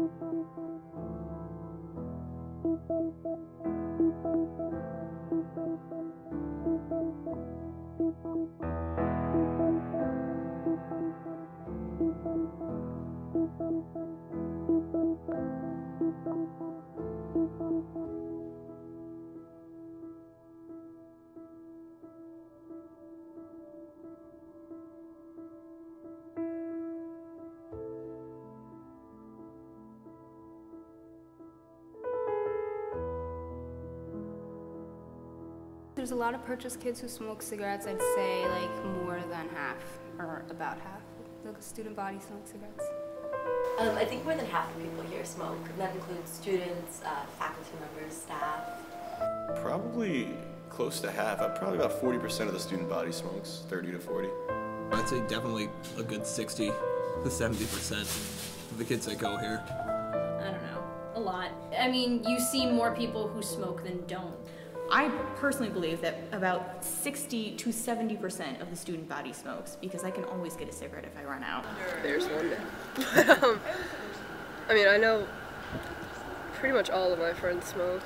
There's a lot of purchase kids who smoke cigarettes. I'd say like more than half, or about half. The student body smoke cigarettes. I think more than half of people here smoke. That includes students, faculty members, staff. Probably close to half. Probably about 40% of the student body smokes, 30 to 40. I'd say definitely a good 60 to 70% of the kids that go here. I don't know, a lot. I mean, you see more people who smoke than don't. I personally believe that about 60 to 70% of the student body smokes, because I can always get a cigarette if I run out. There's one day. I mean, I know pretty much all of my friends smoke.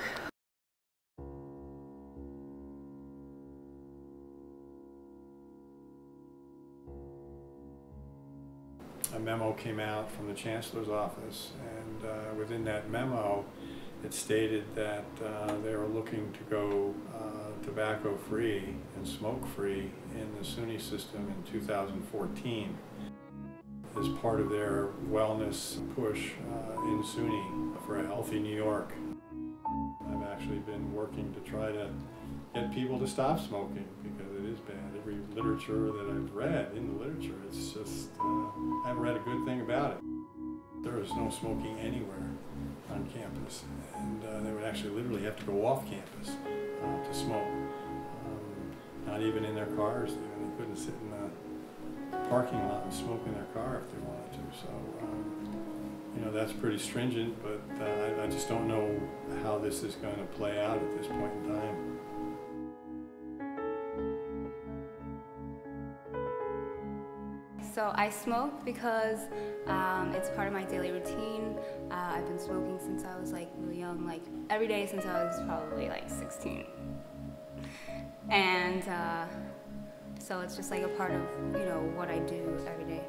A memo came out from the Chancellor's office, and within that memo it stated that they were looking to go tobacco-free and smoke-free in the SUNY system in 2014 as part of their wellness push in SUNY for a healthy New York. I've actually been working to try to get people to stop smoking because it is bad. Every literature that I've read in the literature, it's just, I haven't read a good thing about it. There is no smoking anywhere on campus, and they would actually literally have to go off campus to smoke. Not even in their cars. They couldn't sit in the parking lot and smoke in their car if they wanted to. So, you know, that's pretty stringent, but I just don't know how this is going to play out at this point in time. So I smoke because it's part of my daily routine. I've been smoking since I was like really young, like every day since I was probably like 16. And so it's just like a part of, you know, what I do every day.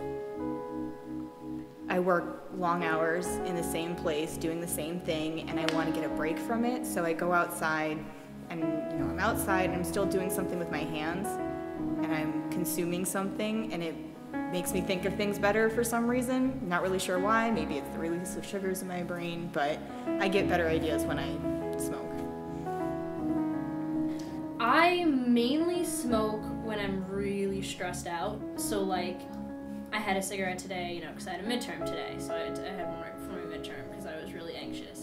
I work long hours in the same place, doing the same thing, and I want to get a break from it, so I go outside, and you know, I'm outside and I'm still doing something with my hands, and I'm consuming something, and it makes me think of things better for some reason. Not really sure why. Maybe it's the release of sugars in my brain, but I get better ideas when I smoke. I mainly smoke when I'm really stressed out. So like, I had a cigarette today, you know, because I had a midterm today. So I had one right before my midterm because I was really anxious.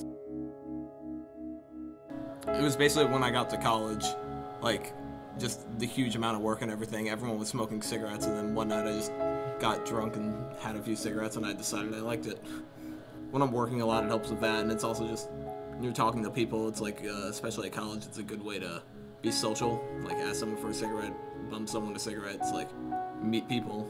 It was basically when I got to college, like, just the huge amount of work and everything. Everyone was smoking cigarettes, and then one night I just got drunk and had a few cigarettes, and I decided I liked it. When I'm working a lot, it helps with that, and it's also just, when you're talking to people, it's like, especially at college, it's a good way to be social. Like, ask someone for a cigarette, bum someone a cigarette, it's like, meet people.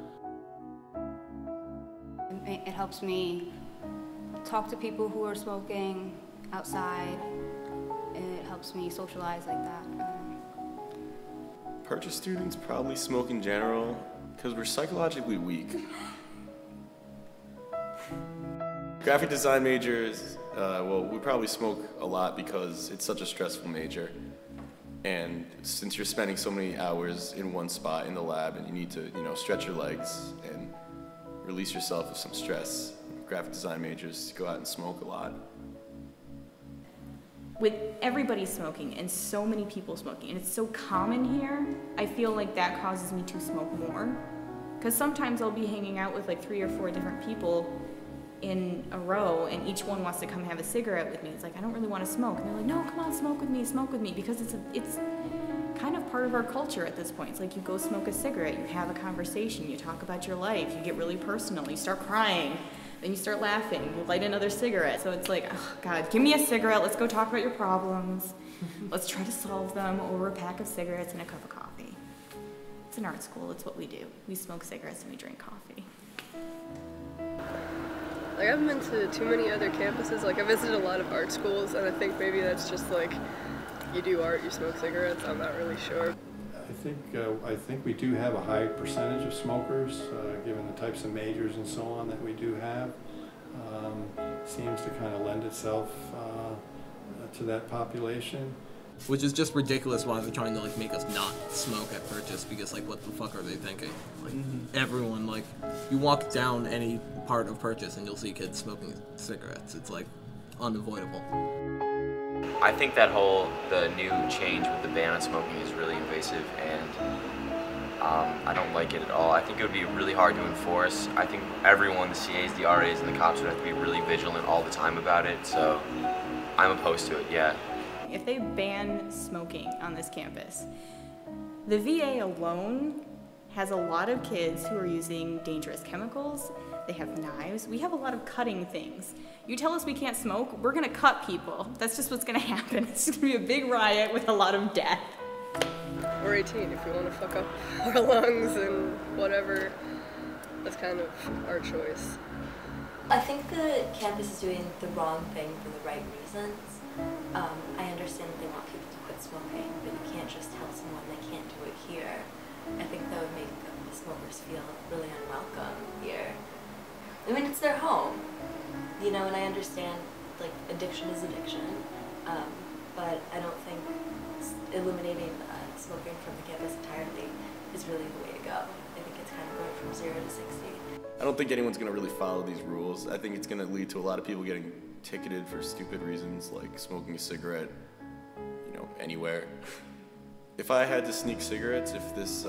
It helps me talk to people who are smoking outside. It helps me socialize like that. Purchase students probably smoke in general because we're psychologically weak. Graphic design majors, well, we probably smoke a lot because it's such a stressful major. And since you're spending so many hours in one spot in the lab and you need to, you know, stretch your legs and release yourself of some stress, graphic design majors go out and smoke a lot. With everybody smoking and so many people smoking, and it's so common here, I feel like that causes me to smoke more. Because sometimes I'll be hanging out with like 3 or 4 different people in a row, and each one wants to come have a cigarette with me. It's like, I don't really want to smoke. And they're like, no, come on, smoke with me, because it's kind of part of our culture at this point. It's like you go smoke a cigarette, you have a conversation, you talk about your life, you get really personal, you start crying. Then you start laughing, you light another cigarette. So it's like, oh God, give me a cigarette, let's go talk about your problems. Let's try to solve them over a pack of cigarettes and a cup of coffee. It's an art school, it's what we do. We smoke cigarettes and we drink coffee. Like, I haven't been to too many other campuses. Like, I visited a lot of art schools, and I think maybe that's just like, you do art, you smoke cigarettes. I'm not really sure. I think we do have a high percentage of smokers, given the types of majors and so on that we do have. Seems to kind of lend itself to that population. Which is just ridiculous why they're trying to like make us not smoke at purchase, because like what the fuck are they thinking? Like everyone, like you walk down any part of purchase and you'll see kids smoking cigarettes. It's like unavoidable. I think that the new change with the ban on smoking is really invasive, and I don't like it at all. I think it would be really hard to enforce. I think everyone, the CAs, the RAs, and the cops would have to be really vigilant all the time about it, so I'm opposed to it, yeah. If they ban smoking on this campus, the VA alone has a lot of kids who are using dangerous chemicals. They have knives. We have a lot of cutting things. You tell us we can't smoke, we're gonna cut people. That's just what's gonna happen. It's gonna be a big riot with a lot of death. We're 18. If we want to fuck up our lungs and whatever, that's kind of our choice. I think the campus is doing the wrong thing for the right reasons. I understand that they want people to quit smoking, but you can't just tell someone they can't do it here. I think that would make the smokers feel really unwelcome here. I mean, it's their home, you know, and I understand, like, addiction is addiction, but I don't think eliminating smoking from the campus entirely is really the way to go. I think it's kind of going from 0 to 60. I don't think anyone's going to really follow these rules. I think it's going to lead to a lot of people getting ticketed for stupid reasons, like smoking a cigarette, you know, anywhere. If I had to sneak cigarettes, if this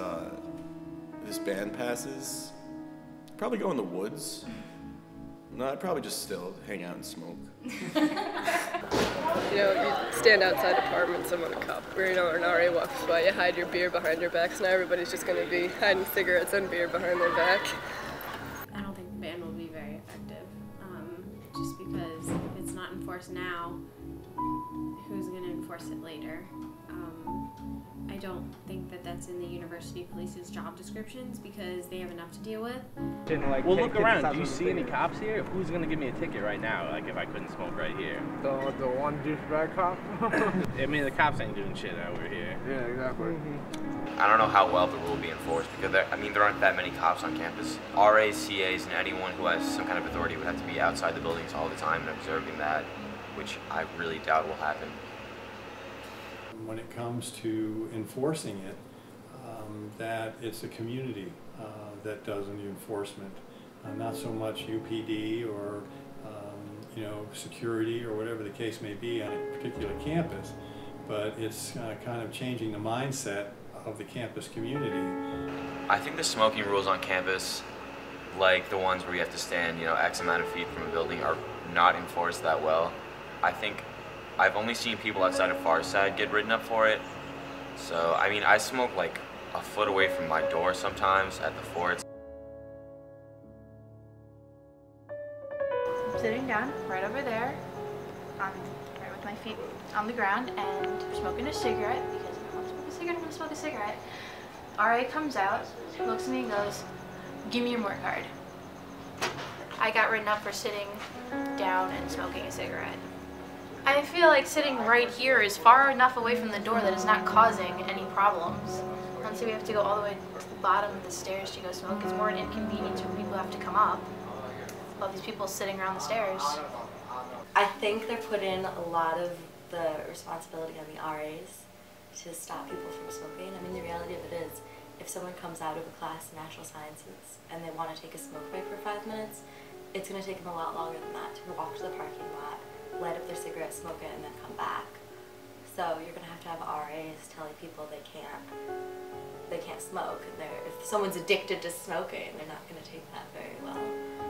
ban passes, I'd probably go in the woods. No, I'd probably just still hang out and smoke. You know, you stand outside apartments, someone a cup, or, you know, an RA walks by, you hide your beer behind your back, so now everybody's just going to be hiding cigarettes and beer behind their back. I don't think the ban will be very effective, just because if it's not enforced now, who's going to enforce it later? I don't think that that's in the university police's job descriptions because they have enough to deal with. Well, look around. Do you see any cops here? Who's gonna give me a ticket right now? Like if I couldn't smoke right here? The one douchebag cop. I mean, the cops ain't doing shit over here. Yeah, exactly. I don't know how well the rule will be enforced because there aren't that many cops on campus. RAs, CAs, and anyone who has some kind of authority would have to be outside the buildings all the time and observing that, which I really doubt will happen. When it comes to enforcing it, that it's a community that does the enforcement, not so much UPD or you know, security or whatever the case may be on a particular campus, but it's kind of changing the mindset of the campus community. I think the smoking rules on campus, like the ones where you have to stand, you know, X amount of feet from a building, are not enforced that well. I think I've only seen people outside of Farside get written up for it. So, I mean, I smoke like a foot away from my door sometimes at the forts. I'm sitting down right over there, right with my feet on the ground, and smoking a cigarette because if I want to smoke a cigarette, I'm going to smoke a cigarette. RA comes out, looks at me and goes, "Give me your MORE card." I got written up for sitting down and smoking a cigarette. I feel like sitting right here is far enough away from the door that it's not causing any problems. Let's say we have to go all the way to the bottom of the stairs to go smoke. It's more an inconvenience when people have to come up. All these people sitting around the stairs. I think they're putting a lot of the responsibility on the RAs to stop people from smoking. I mean, the reality of it is, if someone comes out of a class in natural sciences and they want to take a smoke break for 5 minutes, it's going to take them a lot longer than that to walk to the parking lot, light up their cigarette, smoke it, and then come back. So you're going to have RAs telling people they can't smoke. And if someone's addicted to smoking, they're not going to take that very well.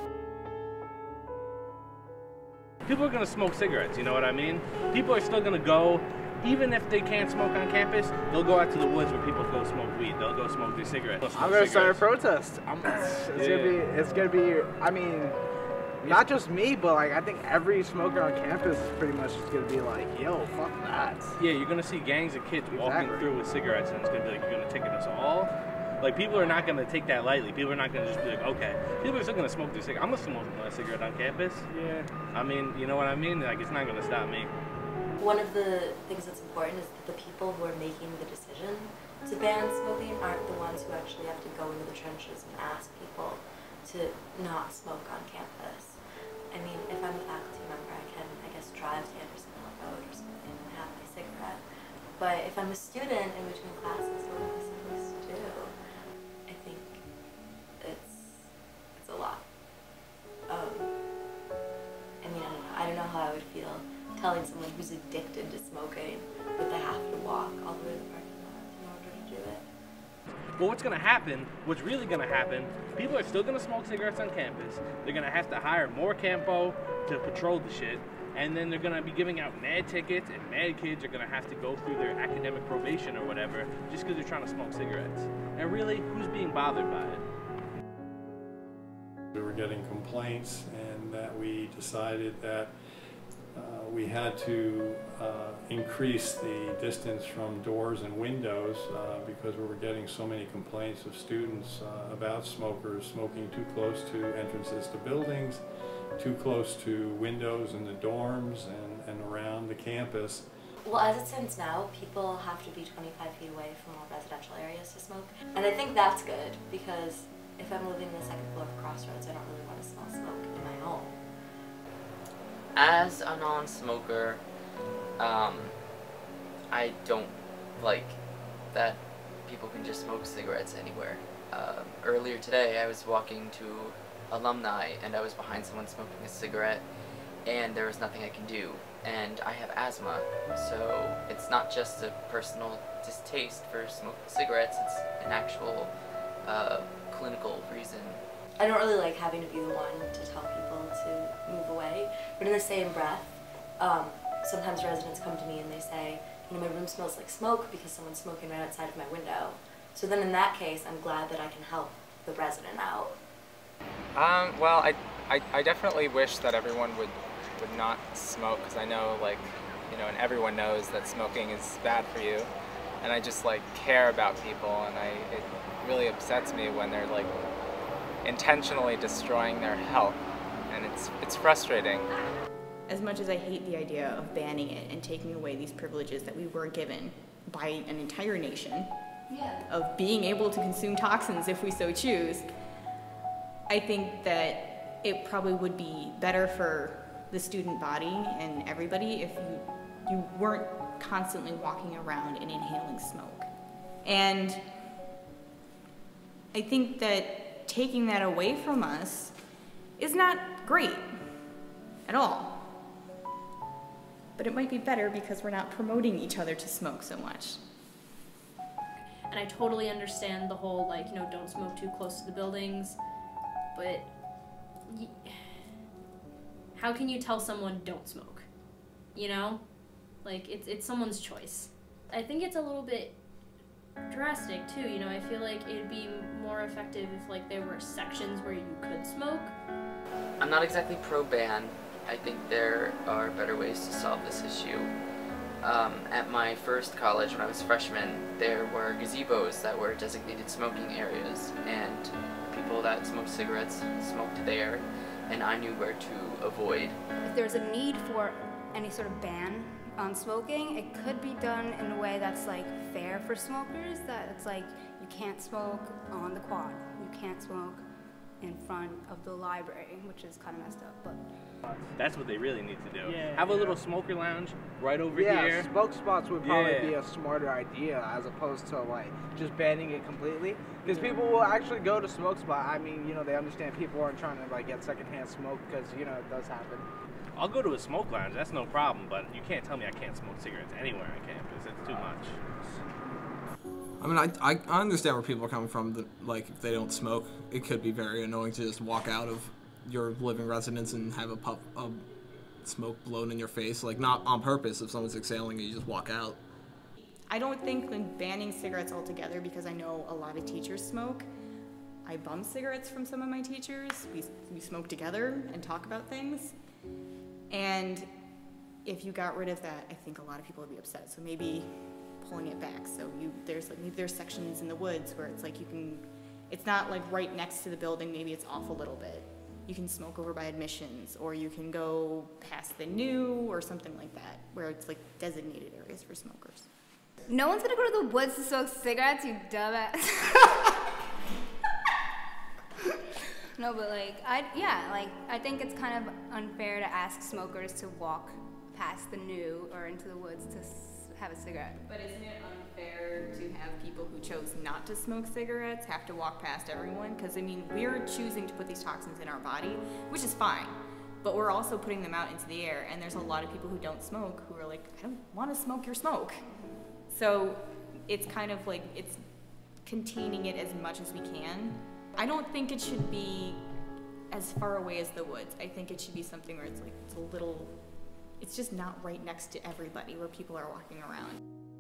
People are gonna smoke cigarettes, you know what I mean? People are still gonna go, even if they can't smoke on campus, they'll go out to the woods where people go smoke weed. They'll go smoke their cigarettes. I'm gonna start a protest. It's gonna be. I mean, not just me, but like I think every smoker on campus is pretty much just gonna be like, "Yo, fuck that." Yeah, you're gonna see gangs of kids walking through with cigarettes, and it's gonna be like, "You're gonna ticket us all." Like, people are not going to take that lightly. People are not going to just be like, okay. People are still going to smoke their cigarette. I'm going to smoke a cigarette on campus. Yeah. I mean, you know what I mean? Like, it's not going to stop me. One of the things that's important is that the people who are making the decision to ban smoking aren't the ones who actually have to go into the trenches and ask people to not smoke on campus. I mean, if I'm a faculty member, I can, I guess, drive to Anderson Road or something and have my cigarette. But if I'm a student in between classes, what am I supposed to do? I think it's a lot. I mean, I don't know how I would feel telling someone who's addicted to smoking that they have to walk all the way to the parking lot in order to do it. Well, what's really going to happen, people are still going to smoke cigarettes on campus. They're going to have to hire more campo to patrol the shit. And then they're going to be giving out mad tickets, and mad kids are going to have to go through their academic probation or whatever just because they're trying to smoke cigarettes. And really, who's being bothered by it? We were getting complaints, and that we decided that we had to increase the distance from doors and windows because we were getting so many complaints of students about smokers smoking too close to entrances to buildings, too close to windows in the dorms and around the campus. Well, as it stands now, people have to be 25 feet away from all residential areas to smoke. And I think that's good, because if I'm living in the second floor of Crossroads, I don't really want to smell smoke in my home. As a non-smoker, I don't like that people can just smoke cigarettes anywhere. Earlier today, I was walking to Alumni, and I was behind someone smoking a cigarette, and there was nothing I can do. And I have asthma, so it's not just a personal distaste for smoking cigarettes, it's an actual clinical reason. I don't really like having to be the one to tell people to move away, but in the same breath, sometimes residents come to me and they say, you know, my room smells like smoke because someone's smoking right outside of my window. So then in that case, I'm glad that I can help the resident out. Well, I definitely wish that everyone would not smoke, because I know, like, you know, and everyone knows that smoking is bad for you, and I just, like, care about people, and it really upsets me when they're, like, intentionally destroying their health, and it's frustrating. As much as I hate the idea of banning it and taking away these privileges that we were given by an entire nation, of being able to consume toxins if we so choose, I think that it probably would be better for the student body and everybody if you weren't constantly walking around and inhaling smoke. And I think that taking that away from us is not great at all. But it might be better because we're not promoting each other to smoke so much. And I totally understand the whole, like, you know, don't smoke too close to the buildings, but how can you tell someone don't smoke? You know? Like, it's someone's choice. I think it's a little bit drastic too, you know. I feel like it'd be more effective if, like, there were sections where you could smoke. I'm not exactly pro-ban. I think there are better ways to solve this issue. At my first college, when I was a freshman, there were gazebos that were designated smoking areas, and people that smoked cigarettes smoked there, and I knew where to avoid. If there's a need for any sort of ban on smoking, it could be done in a way that's, like, fair for smokers, that it's like you can't smoke on the quad, you can't smoke in front of the library, which is kind of messed up, but that's what they really need to do. Have a little smoker lounge right over here. Yeah, smoke spots would probably be a smarter idea as opposed to, like, just banning it completely. Because people will actually go to smoke spot. I mean, you know, they understand people aren't trying to, like, get secondhand smoke because, you know, it does happen. I'll go to a smoke lounge, that's no problem, but you can't tell me I can't smoke cigarettes anywhere on campus. It's too much. I mean, I understand where people are coming from. Like, if they don't smoke, it could be very annoying to just walk out of your living residence and have a puff of smoke blown in your face. Like, not on purpose. If someone's exhaling it, you just walk out. I don't think like banning cigarettes altogether, because I know a lot of teachers smoke. I bum cigarettes from some of my teachers. We smoke together and talk about things. And if you got rid of that, I think a lot of people would be upset. So maybe pulling it back. So there's like, maybe there's sections in the woods where it's like it's not like right next to the building, maybe it's off a little bit. You can smoke over by admissions, or you can go past the new or something like that, where it's like designated areas for smokers. No one's gonna go to the woods to smoke cigarettes, you dumbass. No, but like, I think it's kind of unfair to ask smokers to walk past the new or into the woods to have a cigarette. But isn't it unfair to have people who chose not to smoke cigarettes have to walk past everyone? Because, I mean, we're choosing to put these toxins in our body, which is fine, but we're also putting them out into the air, and there's a lot of people who don't smoke who are like, I don't want to smoke your smoke. So it's kind of like, it's containing it as much as we can. I don't think it should be as far away as the woods. I think it should be something where it's like, it's a little, it's just not right next to everybody where people are walking around.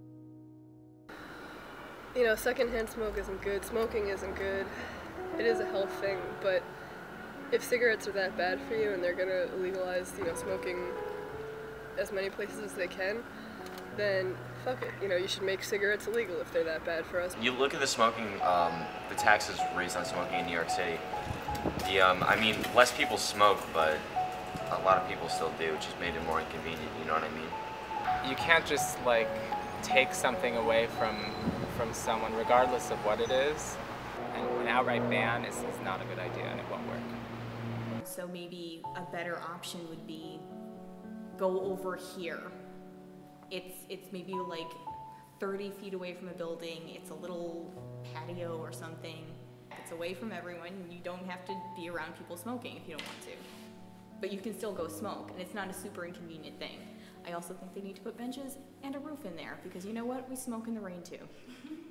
You know, secondhand smoke isn't good, smoking isn't good. It is a health thing, but if cigarettes are that bad for you and they're gonna legalize, you know, smoking as many places as they can, then fuck it. You know, you should make cigarettes illegal if they're that bad for us. You look at the smoking, the taxes raised on smoking in New York City. I mean, less people smoke, but a lot of people still do, which has made it more inconvenient, you know what I mean? You can't just like take something away from someone, regardless of what it is, and an outright ban is not a good idea, and it won't work. So maybe a better option would be go over here. It's maybe like 30 feet away from a building. It's a little patio or something. It's away from everyone. You don't have to be around people smoking if you don't want to. But you can still go smoke, and it's not a super inconvenient thing. I also think they need to put benches and a roof in there, because you know what? We smoke in the rain too.